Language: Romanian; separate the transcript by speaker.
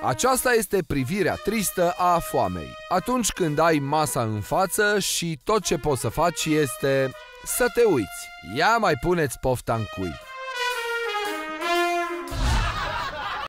Speaker 1: Aceasta este privirea tristă a foamei. Atunci când ai masa în față și tot ce poți să faci este să te uiți. Ia mai puneți pofta în cui.